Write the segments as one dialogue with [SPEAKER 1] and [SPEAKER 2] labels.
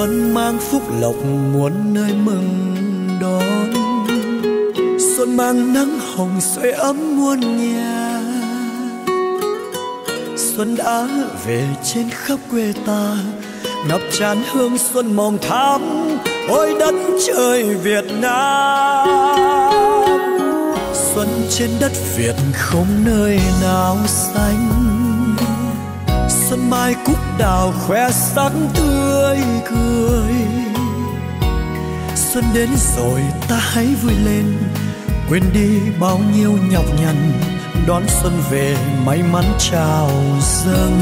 [SPEAKER 1] Xuân mang phúc lộc muôn nơi mừng đón, xuân mang nắng hồng sưởi ấm muôn nhà. Xuân đã về trên khắp quê ta, ngập tràn hương xuân mong thắm ôi đất trời Việt Nam. Xuân trên đất Việt không nơi nào xanh, xuân mai cúc đào khoe sắc tươi cười. Xuân đến rồi ta hãy vui lên, quên đi bao nhiêu nhọc nhằn, đón xuân về may mắn chào dâng.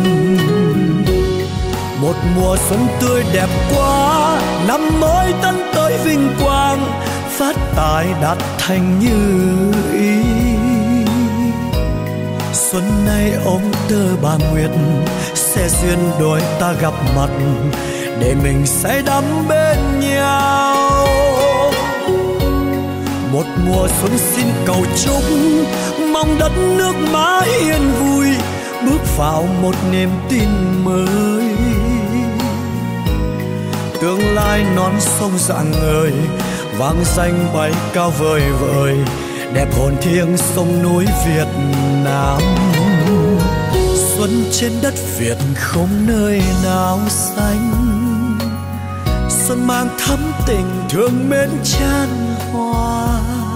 [SPEAKER 1] Một mùa xuân tươi đẹp quá, năm mới tân tới vinh quang, phát tài đạt thành như ý. Xuân nay ông tơ bà Nguyệt sẽ duyên đôi ta gặp mặt, để mình say đắm bên nhau. Một mùa xuân xin cầu chúc, mong đất nước mãi yên vui, bước vào một niềm tin mới. Tương lai non sông rạng ngời, vang danh bay cao vời vời, đẹp hồn thiêng sông núi Việt Nam. Xuân trên đất Việt không nơi nào xanh, xuân mang thắm tình thương mến chan hòa.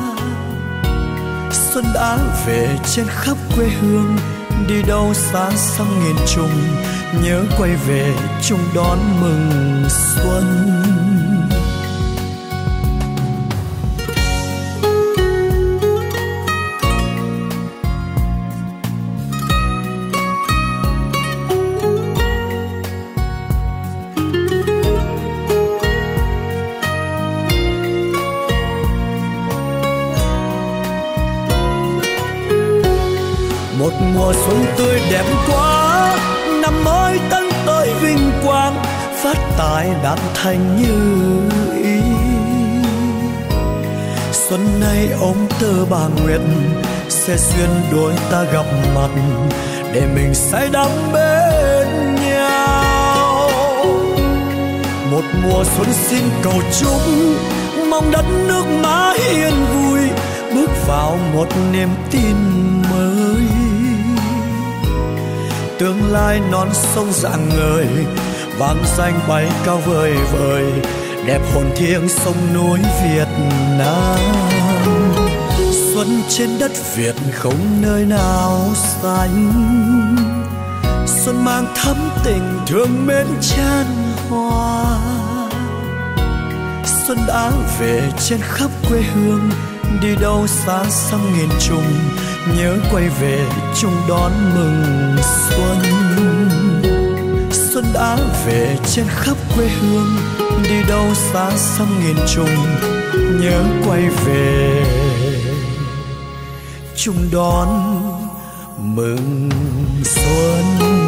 [SPEAKER 1] Xuân đã về trên khắp quê hương, đi đâu xa xăm nghìn trùng, nhớ quay về chung đón mừng xuân. Một mùa xuân tươi đẹp quá, năm mới tân tới vinh quang, phát tài đạt thành như ý. Xuân nay ông tơ bà Nguyệt sẽ duyên đôi ta gặp mặt, để mình say đắm bên nhau. Một mùa xuân xin cầu chúc, mong đất nước mãi yên vui, bước vào một niềm tin mới. Tương lai non sông rạng ngời, vang danh bay cao vời vời, đẹp hồn thiêng sông núi Việt Nam. Xuân trên đất Việt không nơi nào xanh, xuân mang thắm tình thương mến chan hòa. Xuân đã về trên khắp quê hương, đi đâu xa xăm nghìn trùng, nhớ quay về chung đón mừng xuân. Xuân đã về trên khắp quê hương, đi đâu xa xăm nghìn trùng, nhớ quay về chung đón mừng xuân.